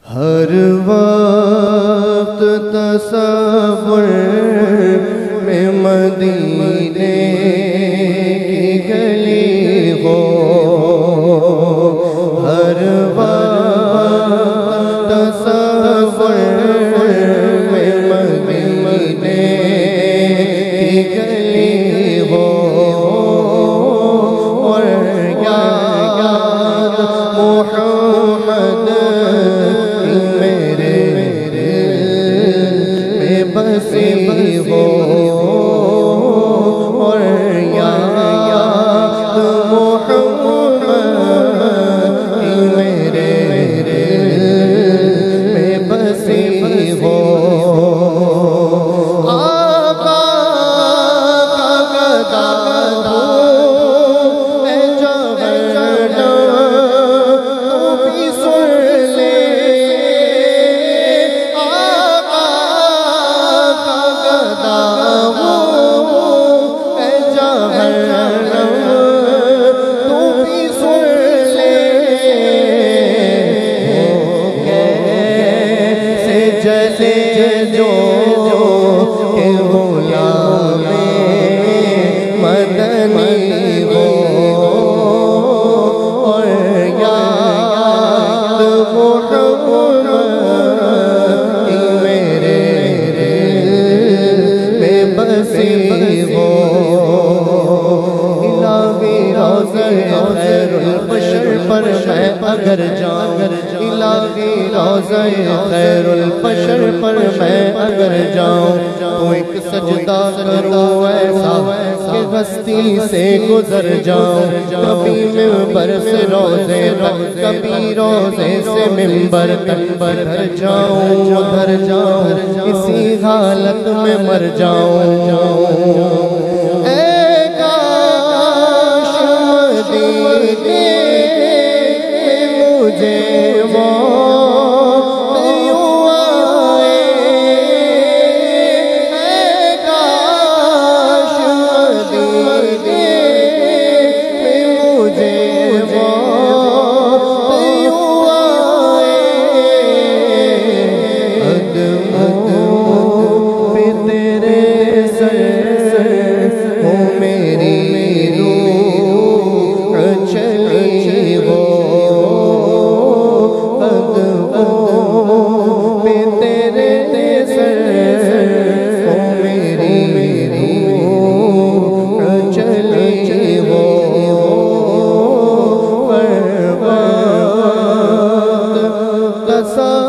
हर वक्त तसव्वुर में मदीने की गली हो, हर वक्त तसव्वुर में मदीने की गली हो, और याद मोहम्मद बसी हो, और याद मोहम्मद मेरे में बसी हो। आका का गदा मैं जवाना तू भी सुन ले, जैसे जो के गुलाम मदनी हो, और याद मोहम्मद मेरे में बसी हो। इलाही रोज़े खैरुल बशर पर मैं अगर जाऊं, इलाही रोज़े खैरुल बशर पर मैं अगर जाऊं, तो एक सजदा करूं ऐसा कि हस्ती से गुजर जाऊं। कभी मिंबर से रोज़े तक, कभी रोज़े से मिंबर तक उधर जाऊं, इसी हालत में मर जाऊं। मुझे वो यूं आए, काश मदीने में मुझे वो यूं आए। कदमों पे तेरे सर हो मेरी रूह चली हो, सा